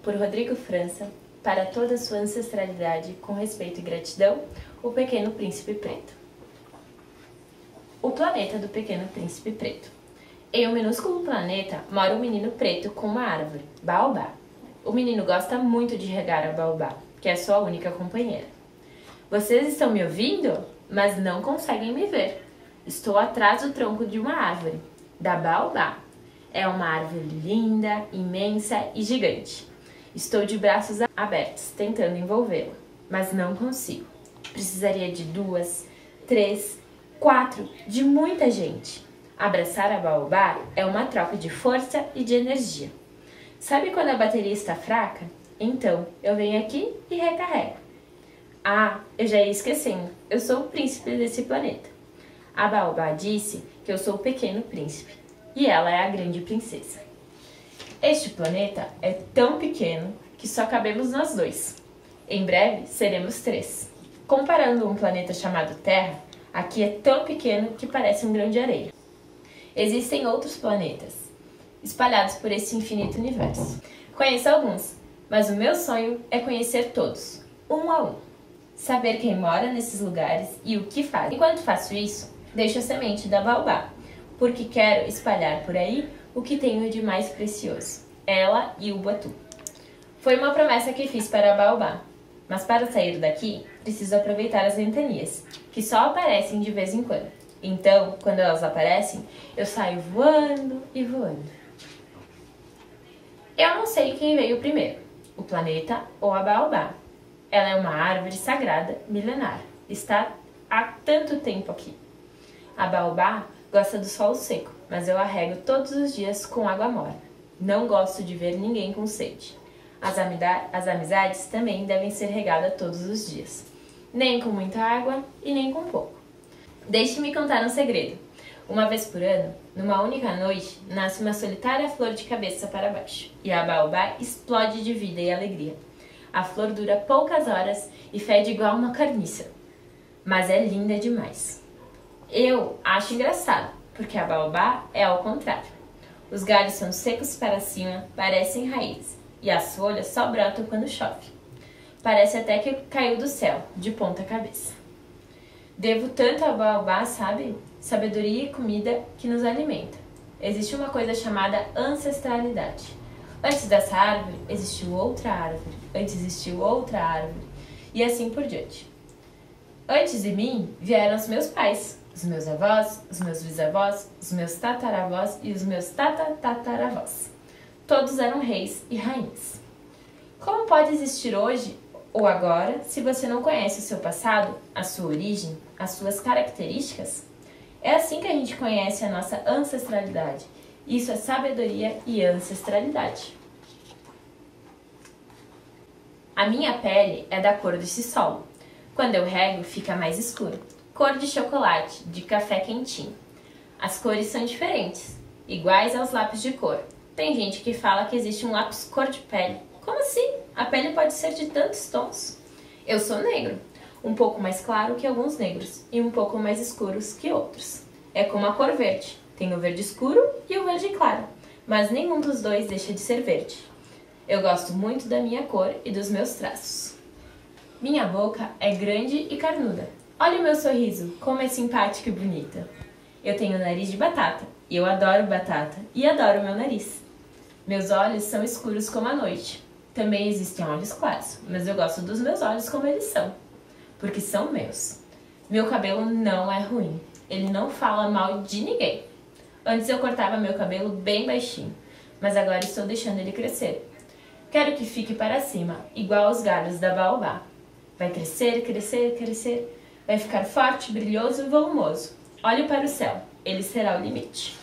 por Rodrigo França, para toda a sua ancestralidade, com respeito e gratidão, o Pequeno Príncipe Preto. O planeta do Pequeno Príncipe Preto. Em um minúsculo planeta mora um menino preto com uma árvore, Baobá. O menino gosta muito de regar a Baobá, que é sua única companheira. Vocês estão me ouvindo, mas não conseguem me ver. Estou atrás do tronco de uma árvore, da Baobá. É uma árvore linda, imensa e gigante. Estou de braços abertos, tentando envolvê-la, mas não consigo. Precisaria de 2, 3, 4, de muita gente. Abraçar a Baobá é uma troca de força e de energia. Sabe quando a bateria está fraca? Então, eu venho aqui e recarrego. Ah, eu já ia esquecendo, eu sou o príncipe desse planeta. A Baobá disse que eu sou o pequeno príncipe e ela é a grande princesa. Este planeta é tão pequeno que só cabemos nós dois. Em breve seremos 3. Comparando um planeta chamado Terra, aqui é tão pequeno que parece um grão de areia. Existem outros planetas, espalhados por esse infinito universo. Conheço alguns, mas o meu sonho é conhecer todos, um a um. Saber quem mora nesses lugares e o que faz. Enquanto faço isso, deixo a semente da Baobá, porque quero espalhar por aí o que tenho de mais precioso, ela e o Batu. Foi uma promessa que fiz para a Baobá, mas para sair daqui, preciso aproveitar as ventanias, que só aparecem de vez em quando. Então, quando elas aparecem, eu saio voando e voando. Eu não sei quem veio primeiro, o planeta ou a Baobá. Ela é uma árvore sagrada, milenar. Está há tanto tempo aqui. A Baobá gosta do solo seco, mas eu a rego todos os dias com água morna. Não gosto de ver ninguém com sede. As amizades também devem ser regadas todos os dias. Nem com muita água e nem com pouco. Deixe-me contar um segredo. Uma vez por ano, numa única noite, nasce uma solitária flor de cabeça para baixo. E a Baobá explode de vida e alegria. A flor dura poucas horas e fede igual uma carniça. Mas é linda demais. Eu acho engraçado, porque a Baobá é ao contrário. Os galhos são secos para cima, parecem raízes, e as folhas só brotam quando chove. Parece até que caiu do céu, de ponta cabeça. Devo tanto a Baobá, sabe? Sabedoria e comida que nos alimenta. Existe uma coisa chamada ancestralidade. Antes dessa árvore, existiu outra árvore. Antes existiu outra árvore. E assim por diante. Antes de mim, vieram os meus pais, os meus avós, os meus bisavós, os meus tataravós e os meus tatataravós. Todos eram reis e rainhas. Como pode existir hoje ou agora se você não conhece o seu passado, a sua origem, as suas características? É assim que a gente conhece a nossa ancestralidade. Isso é sabedoria e ancestralidade. A minha pele é da cor desse solo. Quando eu rego, fica mais escuro. Cor de chocolate, de café quentinho. As cores são diferentes, iguais aos lápis de cor. Tem gente que fala que existe um lápis cor de pele. Como assim? A pele pode ser de tantos tons. Eu sou negro, um pouco mais claro que alguns negros e um pouco mais escuros que outros. É como a cor verde. Tem o verde escuro e o verde claro, mas nenhum dos dois deixa de ser verde. Eu gosto muito da minha cor e dos meus traços. Minha boca é grande e carnuda. Olha o meu sorriso, como é simpático e bonita. Eu tenho nariz de batata, e eu adoro batata, e adoro o meu nariz. Meus olhos são escuros como a noite. Também existem olhos claros, mas eu gosto dos meus olhos como eles são, porque são meus. Meu cabelo não é ruim, ele não fala mal de ninguém. Antes eu cortava meu cabelo bem baixinho, mas agora estou deixando ele crescer. Quero que fique para cima, igual aos galhos da Baobá. Vai crescer, crescer, crescer. Vai ficar forte, brilhoso e volumoso. Olhe para o céu, ele será o limite.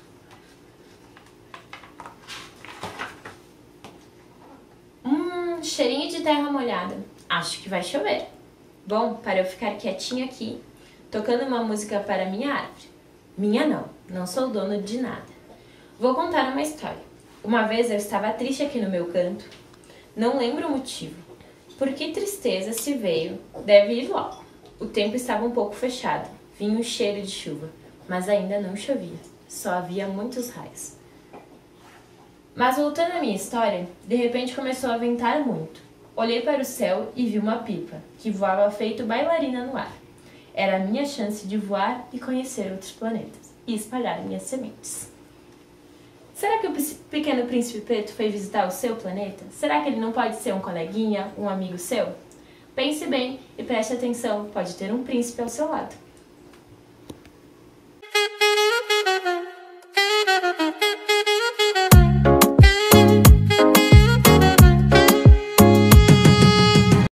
Cheirinho de terra molhada. Acho que vai chover. Bom, para eu ficar quietinha aqui, tocando uma música para minha árvore. Minha não sou dono de nada. Vou contar uma história. Uma vez eu estava triste aqui no meu canto. Não lembro o motivo. Por que tristeza se veio, deve ir logo. O tempo estava um pouco fechado. Vinha um cheiro de chuva, mas ainda não chovia. Só havia muitos raios. Mas voltando à minha história, de repente começou a ventar muito. Olhei para o céu e vi uma pipa, que voava feito bailarina no ar. Era a minha chance de voar e conhecer outros planetas, e espalhar minhas sementes. Será que o Pequeno Príncipe Preto foi visitar o seu planeta? Será que ele não pode ser um coleguinha, um amigo seu? Pense bem e preste atenção, pode ter um príncipe ao seu lado.